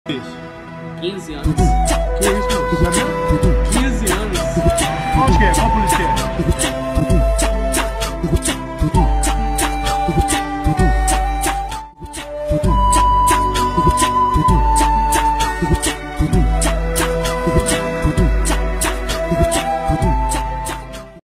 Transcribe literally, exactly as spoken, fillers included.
quinze anos. Que isso, moço? quinze anos. Onde que é? Qual polícia que é?